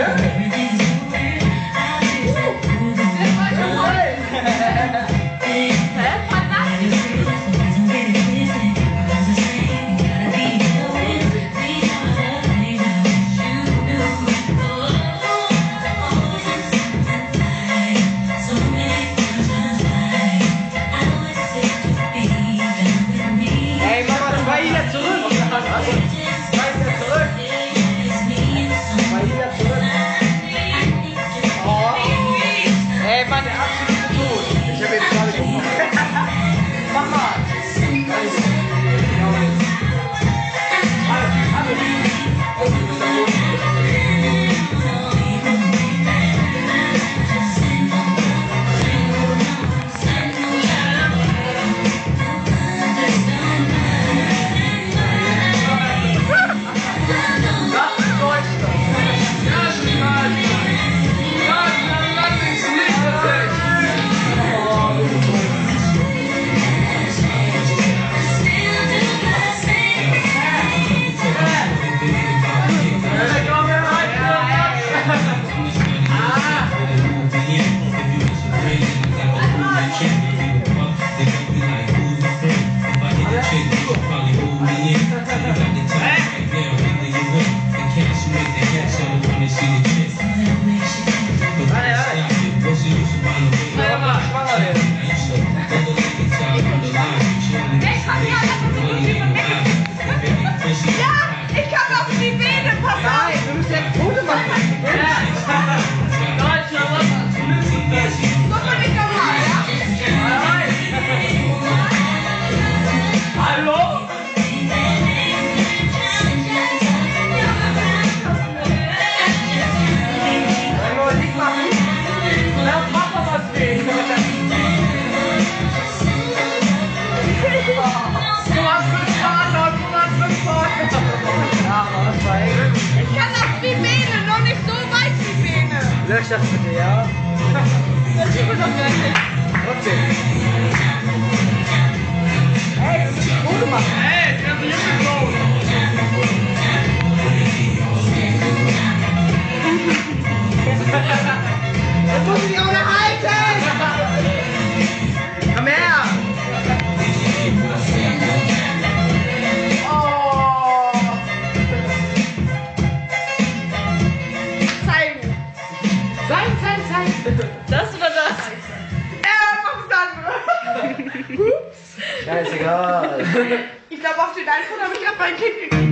Lösch das bitte, ja? Das sieht man doch gleich nicht. Trotzdem. Hey, das ist ein Foto machen. Hey, das ist ein Foto. Das muss ich dich auch noch halten! Komm her! Oh! Zeigen. Zeig! Das oder das? Ups! Scheißegal. Ich glaube, auf den iPhone habe ich gerade mein Kind gekriegt.